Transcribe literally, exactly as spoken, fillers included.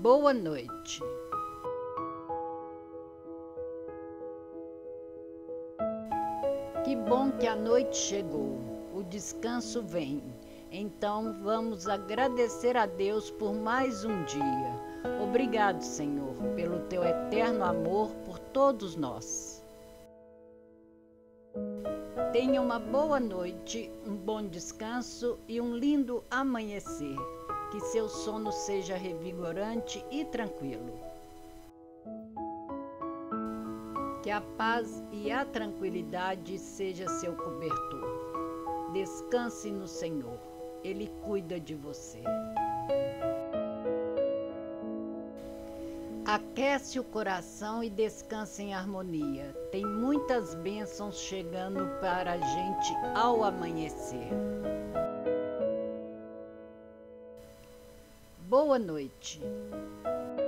Boa noite. Que bom que a noite chegou, o descanso vem. Então vamos agradecer a Deus por mais um dia. Obrigado, Senhor, pelo teu eterno amor por todos nós. Tenha uma boa noite, um bom descanso e um lindo amanhecer. Que seu sono seja revigorante e tranquilo. Que a paz e a tranquilidade seja seu cobertor. Descanse no Senhor, Ele cuida de você. Aquece o coração e descanse em harmonia. Tem muitas bênçãos chegando para a gente ao amanhecer. Boa noite.